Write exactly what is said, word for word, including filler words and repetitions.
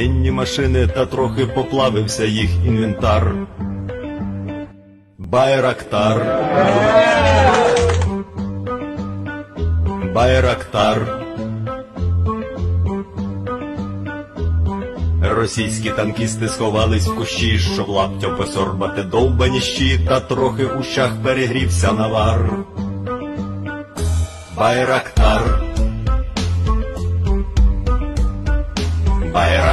Інні машини, та трохи поплавився їх інвентар. Байрактар. Байрактар. Російські танкісти сховались в кущі, щоб лаптям посорбати довбані щі, та трохи в ущах перегрівся навар. Байрактар. Байрактар.